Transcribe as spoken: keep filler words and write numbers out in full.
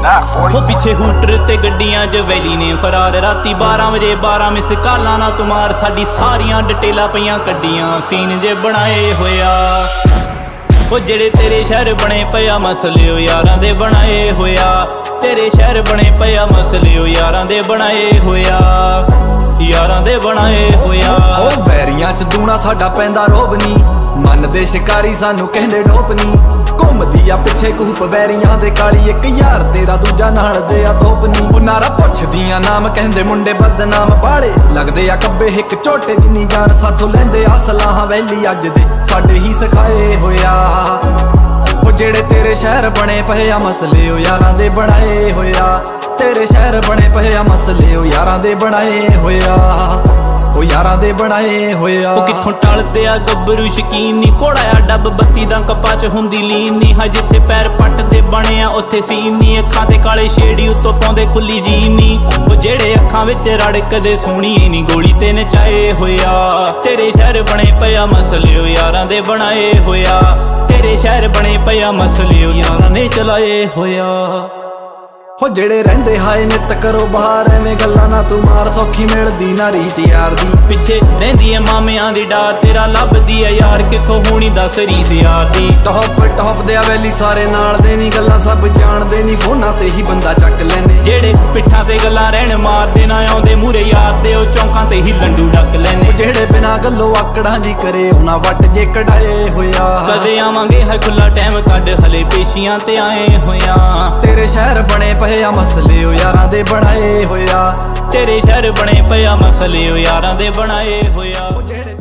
हो पिछे हूटर ते गड्डियां च वैली ने फरार राती बारह बजे बारह मिस कालां ना तुमार साडी सारियां डिटेलां पईयां कड्डियां सीन जे बनाए होया ओ जेड़े तेरे शहर बने पिया मसले ओ यारां दे बनाए होया तेरे शहर बने पिया मसले ओ यारां दे बनाए होया यारां दे बनाए होया ओ वैरियां च दूना साडा पैंदा रोब नी मन दे शिकारी सानू कहंदे डोप नी घुमदी आ पिछे कूप वैरियां दे काली एक यार तेरा दूजा नाल दे आ धोप नी ओ नारा पुछदियां नाम कहंदे मुंडे बदनाम बाले लगदे आ कब्बे हिक झोटे जिन्नी जान साथों लैंदे आ सलाहां वैली अज दे साडे ही सिखाए होया ओ जेड़े तेरे शहर बने पए आ मसले ओ यारां दे बनाए होया तेरे शहर बने पए आ मसले ओ यारां दे बनाए होया ओ यारां दे बनाए होया ओ कित्थों टलदे आ गब्बरू शकीन नी घोड़ा आ डब बत्ती दा कपा च हुंदी लीन नी हा जिथे पैर पट दे बने आ उत्थे सीन नी अखां ते काले छेड़ी उत्तों पाउंदे खुली जीन नी ओ जेड़े अखां विच रड़कदे सोहणी नी गोली ते नचाए होया तेरे शहर बने पिया मसले ओ यारां दे बनाए होया तेरे शहर बने पिया मसले ओ यारां ने चलाए होया हो जेड़े रहिंदे हाए नित करो बाहर एवें गल्लां ना तू मार सौखी मिलदी ना रीत यार दी पिछे रहिंदी ऐ मामियां दी डार तेरा लभदी ऐ यार कित्थों होनी दस रीस यार दी टॉप टॉप दे वैली सारे नाल दे नी गल्लां सब जानदे नी फोनां ते ही बंदा चक लैने जेड़े पिट्ठां ते गल्लां रहण मारदे ना आउंदे मूरे यार दे ओ चौंकां ते ही लंडू डक लैने जेड़े बिना गल्लों आकड़ां जी करे उन्हां वट जे कढाए होया कदे आवांगे है खुला टाइम कढ हले पेशियां ते आए होया तेरे शहर बने पए आ मसले ओ यारां दे बनाए होया तेरे शहर बने पिया मसले ओ यारां दे बनाए होया।